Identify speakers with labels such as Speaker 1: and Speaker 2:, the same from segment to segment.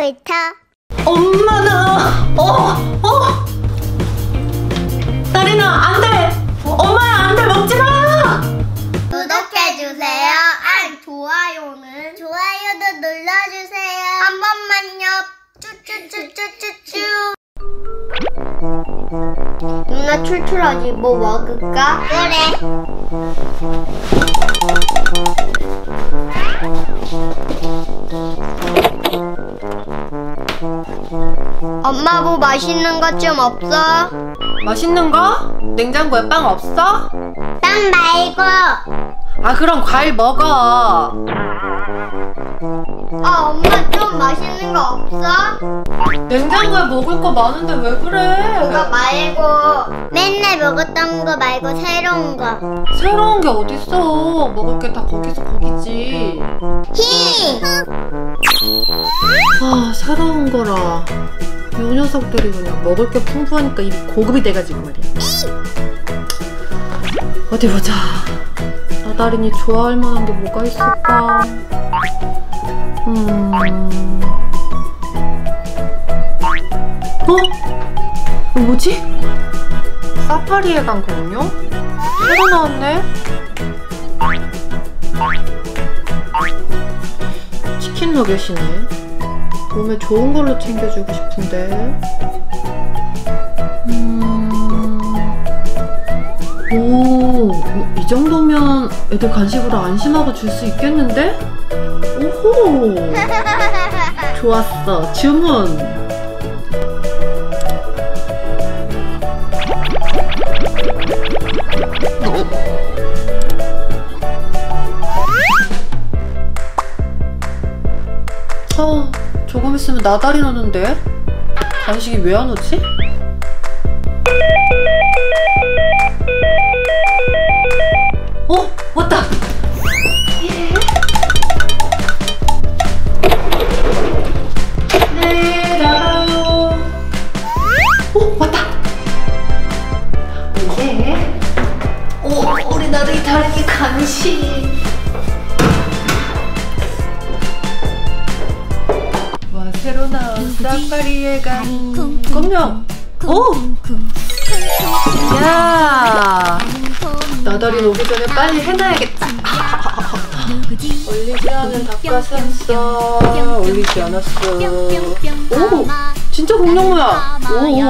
Speaker 1: 놀이터.
Speaker 2: 엄마 나 나리나 안돼. 엄마야 안돼, 먹지마.
Speaker 1: 구독해주세요. 좋아요도 눌러주세요. 한 번만요. 쭈쭈쭈쭈쭈쭈. 누나 출출하지? 뭐 먹을까? 그래. 엄마 뭐 맛있는 것 좀 없어?
Speaker 2: 맛있는 거? 냉장고에 빵 없어?
Speaker 1: 빵 말고.
Speaker 2: 아 그럼 과일 먹어.
Speaker 1: 엄마 좀 맛있는 거 없어?
Speaker 2: 냉장고에 먹을 거 많은데 왜 그래?
Speaker 1: 그거 말고 맨날 먹었던 거 말고 새로운 거.
Speaker 2: 새로운 게 어딨어. 먹을 게 다 거기서 거기지. 아 새로운 거라. 이 녀석들이 그냥 먹을 게 풍부하니까 입이 고급이 돼가지고 말이야. 어디 보자. 나다린이 좋아할 만한 게 뭐가 있을까? 이거 뭐지? 사파리에 간 공룡? 새로 나왔네? 치킨 너겟이네. 몸에 좋은 걸로 챙겨주고 싶은데. 이 정도면 애들 간식으로 안심하고 줄 수 있겠는데? 오호! 좋았어. 주문! 조금 있으면 나다리 오는데? 간식이 왜 안 오지? 왔다! 네, 나가요. 왔다! 예. 우리 나다리 다린이 간식. 새로 나온 사파리에 간 공룡. 야, 나다리 오기 전에 빨리 해놔야겠다. 올리지 않은 닭가슴살. 올리지 않았어. 오, 진짜 공룡 모양.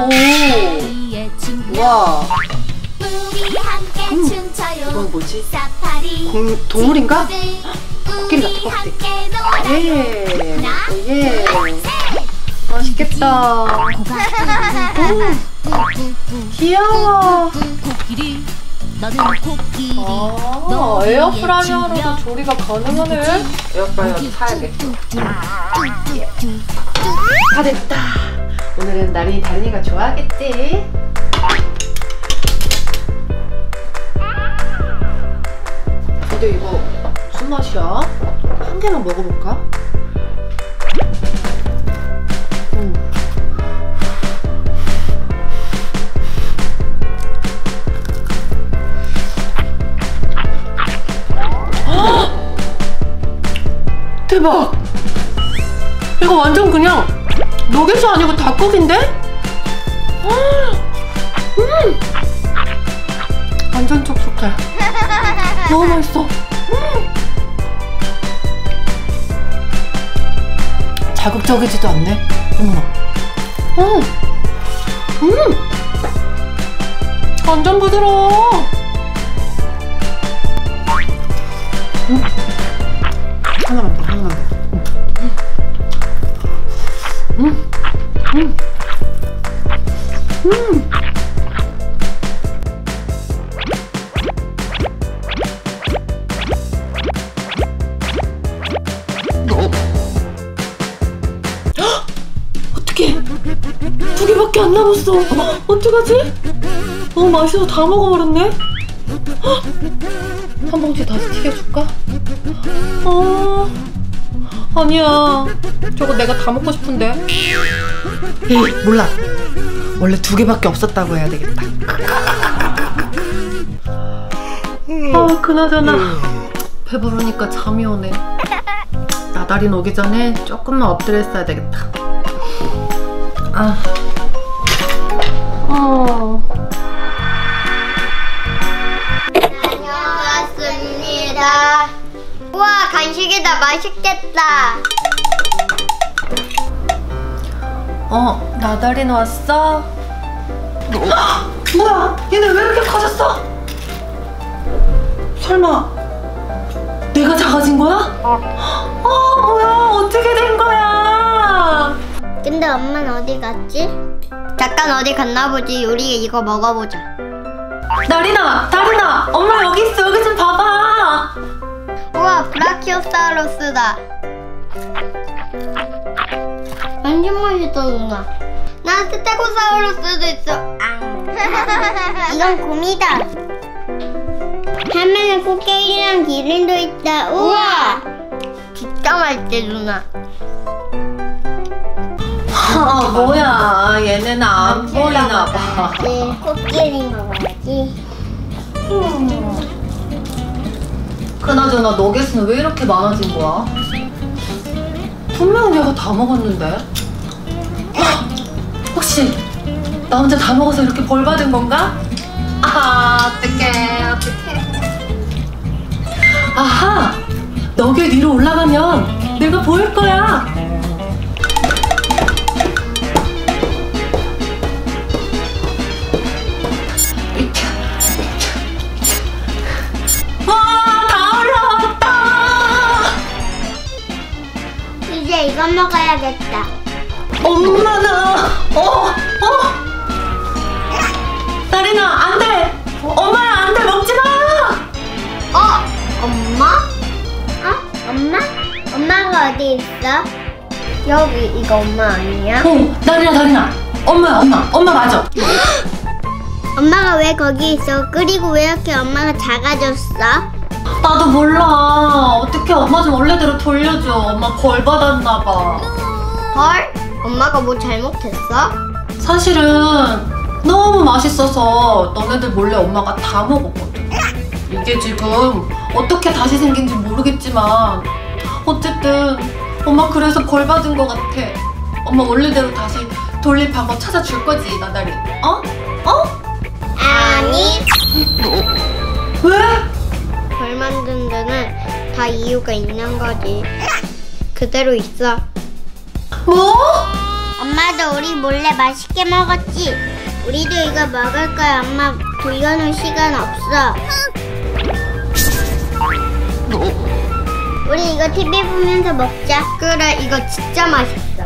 Speaker 2: 와. 이건 뭐지? 동물인가? 코끼리 같아, 코끼리. 예. 맛있겠다. 귀여워. 에어프라이어로도 조리가 가능하네. 에어프라이어도 사야겠다. 다 됐다. 오늘은 나린이 다린이가 좋아하겠지? 근데 이거 무슨 맛이야? 한 개만 먹어볼까? 대박! 이거 완전 그냥 너겟이 아니고 닭고기인데? 완전 촉촉해. 너무 맛있어. 자극적이지도 않네. 완전 부드러워. 하나만 더, 하나만 더. 어떡해. 2개밖에 안 남았어. 어떡하지? 너무 맛있어서 다 먹어버렸네. 한 봉지 다시 튀겨줄까? 아니야. 저거 내가 다 먹고 싶은데. 에이, 몰라. 원래 2개밖에 없었다고 해야 되겠다. 그나저나 배부르니까 잠이 오네. 나다린 오기 전에 조금만 엎드려 있어야 되겠다.
Speaker 1: 다녀왔습니다. 우와, 간식이다. 맛있겠다.
Speaker 2: 나다린 왔어? 뭐야? 얘네 왜 이렇게 커졌어? 설마 내가 작아진 거야? 뭐야? 어떻게 된 거야?
Speaker 1: 근데 엄마는 어디 갔지? 잠깐 어디 갔나 보지. 우리 이거 먹어보자.
Speaker 2: 다린아, 엄마 여기 있어. 여기 좀 봐봐.
Speaker 1: 우와, 브라키오사우루스다. 완전 맛있다, 누나. 난 스테고사우루스도 있어. 이건 곰이다. 하면은 코끼리랑 기린도 있다. 우와! 진짜 맛있지, 누나.
Speaker 2: 뭐야? 얘네는 안 보이나 봐.
Speaker 1: 코끼리 먹어야지.
Speaker 2: 그나저나 너겟은 왜 이렇게 많아진 거야? 분명 내가 다 먹었는데. 혹시 나 혼자 다 먹어서 이렇게 벌 받은 건가? 어떡해. 아하! 너겟 위로 올라가면 내가 보일 거야. 다 올라왔다.
Speaker 1: 이제 이거 먹어야겠다.
Speaker 2: 엄마나. 다린아, 안 돼. 엄마야, 안 돼. 먹지 마.
Speaker 1: 엄마? 엄마? 엄마가 어디 있어? 여기. 이거 엄마 아니야?
Speaker 2: 다린아. 엄마 맞아.
Speaker 1: 엄마가 왜 거기 있어? 그리고 왜 이렇게 엄마가 작아졌어?
Speaker 2: 나도 몰라. 어떻게 엄마 좀 원래대로 돌려줘. 엄마 벌 받았나 봐.
Speaker 1: 벌? 엄마가 뭐 잘못했어?
Speaker 2: 사실은 너무 맛있어서 너네들 몰래 엄마가 다 먹었거든. 이게 지금 어떻게 다시 생긴지 모르겠지만 어쨌든 엄마 그래서 벌 받은 것 같아. 엄마 원래대로 다시 돌릴 방법 찾아줄 거지, 나다리?
Speaker 1: 아니.
Speaker 2: 왜?
Speaker 1: 벌 만든 데는 다 이유가 있는 거지. 그대로 있어.
Speaker 2: 뭐?
Speaker 1: 엄마도 우리 몰래 맛있게 먹었지? 우리도 이거 먹을 거야. 엄마 돌려놓을 시간 없어. 우리 이거 TV 보면서 먹자. 그래, 이거 진짜 맛있어.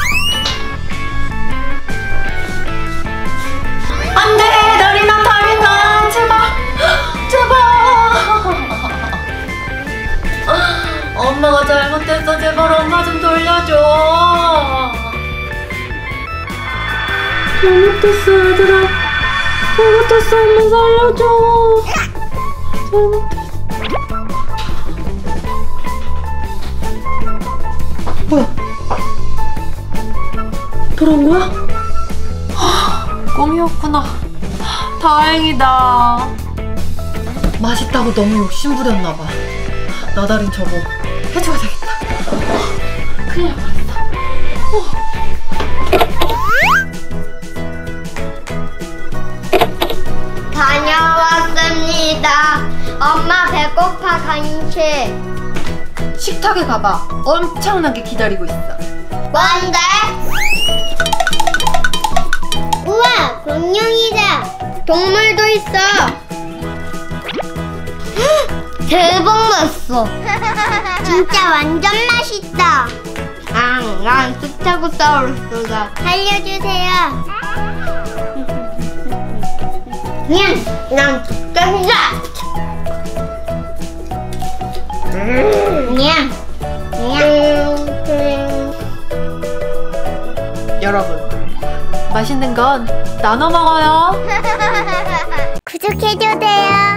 Speaker 2: 안 돼! 다린아! 제발! 엄마가 잘못했어. 제발 엄마 좀 돌려줘. 잘못했어, 얘들아. 잘못했어. 엄마 살려줘. 잘못했어. 뭐야? 돌아온 거야? 꿈이었구나. 다행이다. 맛있다고 너무 욕심부렸나봐. 나다린 저거 해줘야 되겠다. 큰일 날 뻔했다.
Speaker 1: 다녀왔습니다. 엄마 배고파. 간식.
Speaker 2: 식탁에 가봐. 엄청나게 기다리고 있어.
Speaker 1: 뭔데? 우와, 공룡이다. 동물도 있어. 대박 났어. 진짜 완전 맛있다. 난 스테고사우루스다. 살려주세요. 난 죽겠다.
Speaker 2: 여러분, 맛있는 건 나눠 먹어요.
Speaker 1: 구독해줘세요.